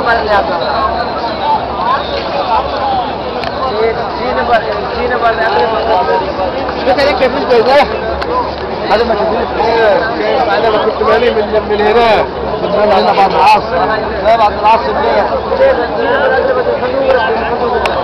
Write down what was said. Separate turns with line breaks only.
هذا ما تقولش ايه انا ما كنت مالي من هنا كنت هنا بعد العصر. لا بعد العصر ليه؟